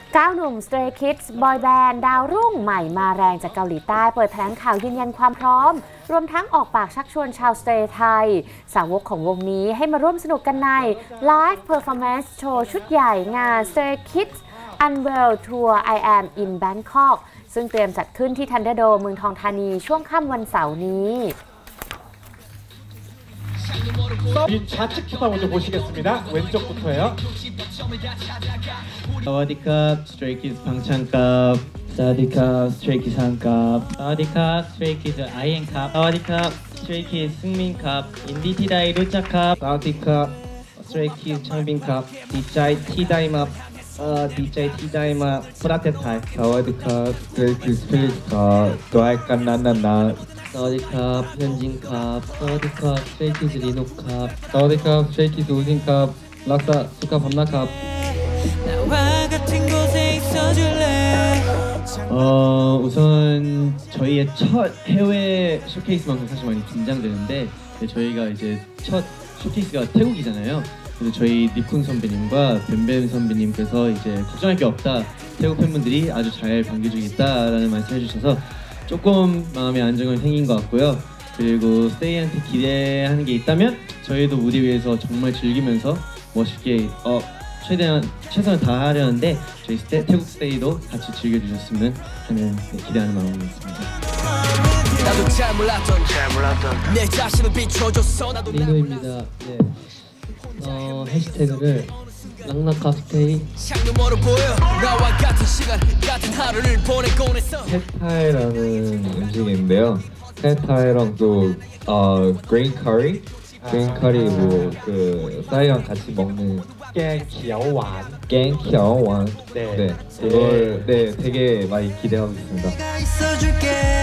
9 หนุ่ม Stray Kids บอยแบนด์ดาวรุ่งใหม่มาแรงจากเกาหลีใต้เปิดแถลงข่าวยืนยันความพร้อมรวมทั้งออกปากชักชวนชาว Stray ไทยสาวกของวงนี้ให้มาร่วมสนุกกันใน Live Performance Show ชุดใหญ่งาน Stray Kids Unveil Tour I Am in Bangkok ซึ่งเตรียมจัดขึ้นที่ Thunderdome เมืองทองธานีช่วงค่ำวันเสาร์นี้ 좌측 큐바 먼저 보시겠습니다. 왼쪽부터요. 사와디캅 스트레이키즈 방창캅 사와디캅 스트레이키즈 한캅 사와디캅 스트레이키즈 아이엔캅 사와디캅 스트레이키즈 승민캅 인디티다이 루짜캅 사와디캅 스트레이키즈 창빈캅 디짜이 티다이마 디짜이 티다이마 프라테타이 사와디캅 스트레이키즈 스피릿캅 도아이칸나나나 사와디캅 현진캅 사와디캅 스트레이키즈 리노캅 사와디캅 스트레이키즈 우진캅 락사 수캅 밤나캅 우선 저희의 첫 해외 쇼케이스만큼 사실 많이 긴장되는데 저희가 이제 첫 쇼케이스가 태국이잖아요. 그래서 저희 니쿤 선배님과 뱀뱀 선배님께서 이제 걱정할 게 없다. 태국 팬분들이 아주 잘 반겨주겠다라는 말씀해 주셔서 조금 마음의 안정은 생긴 것 같고요. 그리고 스테이한테 기대하는 게 있다면 저희도 무대 위에서 정말 즐기면서 멋있게 최대한 최선을 다하려는데 저희 태국 스테이도 같이 즐겨주셨으면 하는 기대하는 마음이 있습니다. 리노입니다. 네. 해시태그를 락나카스테이 캣타이라는 음식인데요. 캣타이랑 또 그린 커리, 그린 커리 뭐 쌀이랑 같이 먹는 갱 갱เขียวหวาน 네. 그걸 되게 많이 기대하고 있습니다.